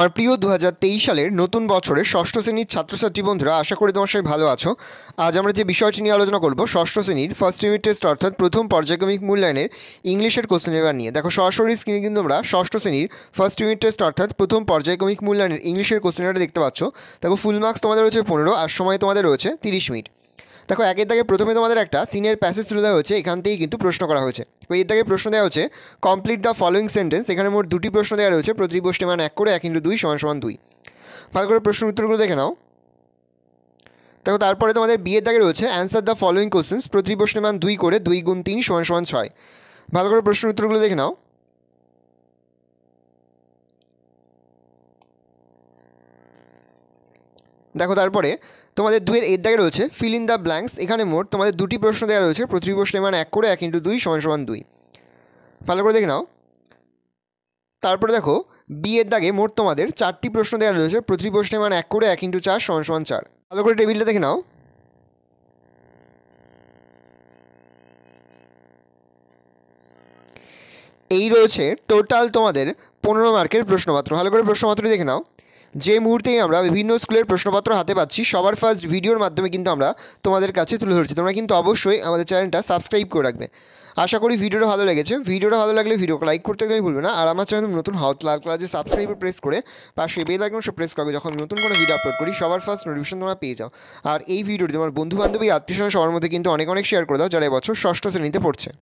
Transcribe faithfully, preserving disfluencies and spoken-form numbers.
আমার প্রিয় দু হাজার তেইশ সালের নতুন বছরের ষষ্ঠ শ্রেণীর ছাত্রছাত্রী বন্ধুরা, আশা করি তোমার সবাই ভালো আছো। আজ আমরা যে বিষয়টি নিয়ে আলোচনা করব ষষ্ঠ শ্রেণীর ফার্স্ট ইউনিট টেস্ট অর্থাৎ প্রথম পর্যায়ক্রমিক মূল্যায়নের ইংলিশের কোশ্চেন পেপার নিয়ে। দেখো সরাসরি স্ক্রিনে কিন্তু আমরা ষষ্ঠ শ্রেণীর ফার্স্ট ইউনিট টেস্ট অর্থাৎ প্রথম পর্যায়ক্রমিক মূল্যায়নের ইংলিশের কোশ্চেন পেপারটা দেখতে পাচ্ছ। দেখো ফুল মার্কস তোমাদের রয়েছে পনেরো আর সময় তোমাদের রয়েছে তিরিশ মিনিট। দেখো একের দাগে প্রথমে তোমাদের একটা সিনের প্যাসেজ তুলে দেওয়া হয়েছে, এখান থেকেই কিন্তু প্রশ্ন করা হয়েছে। তো এর দাগে প্রশ্ন দেওয়া হচ্ছে কমপ্লিট দ্য ফলোয়িং সেন্টেন্স। এখানে মোট দুটি প্রশ্ন দেওয়া রয়েছে, প্রতি প্রশ্নে মান এক করে এক ইন্টু দুই সমান সমান দুই। ভালো করে প্রশ্ন উত্তরগুলো দেখে নাও। দেখো তারপরে তোমাদের বিয়ের দাগে রয়েছে অ্যান্সার দ্য ফলোয়িং কোশ্চেন্স, প্রতি প্রশ্নে মান দুই করে দুই গুণ তিন সমান সমান ছয়। ভালো করে প্রশ্ন উত্তরগুলো দেখে নাও। দেখো তারপরে তোমাদের দুয়ের এর দাগে রয়েছে ফিল ইন দ্য ব্ল্যাঙ্কস। এখানে মোট তোমাদের দুটি প্রশ্ন দেওয়া রয়েছে, প্রতি প্রশ্নে মান এক করে এক ইন্টু দুই সমান সমান দুই। ভালো করে দেখে নাও। তারপরে দেখো বিয়ের দাগে মোট তোমাদের চারটি প্রশ্ন দেওয়া রয়েছে, প্রতি প্রশ্নে মান এক করে এক ইন্টু চার সমান সমান চার। ভালো করে টেবিলটা দেখে নাও। এই রয়েছে টোটাল তোমাদের পনেরো মার্কের প্রশ্নপত্র। ভালো করে প্রশ্নপত্রটি দেখে নাও। যে মুহূর্তেই আমরা বিভিন্ন স্কুলের প্রশ্নপত্র হাতে পাচ্ছি, সবার ফার্স্ট ভিডিওর মাধ্যমে কিন্তু আমরা তোমাদের কাছে তুলে ধরছি। তোমরা কিন্তু অবশ্যই আমাদের চ্যানেলটা সাবস্ক্রাইব করে রাখবে। আশা করি ভিডিওটা ভালো লেগেছে। ভিডিওটা ভালো লাগলে ভিডিওকে লাইক করতে একদমই ভুলবে না। আর আমার চ্যানেল নতুন হাউত লাল কালার সাবস্ক্রাইব প্রেস করে পাশে বেল আইকন সে প্রেস করবে, যখন নতুন কোনো ভিডিও আপলোড করি সবার ফার্স্ট নোটিফিকেশন তোমরা পেয়ে যাও। আর এই ভিডিওটি তোমার বন্ধু বান্ধবী আত্মীয় স্বজন সবার মধ্যে কিন্তু অনেক অনেক শেয়ার করে দাও যারা এবছর ষষ্ঠ শ্রেণীতে পড়ছে।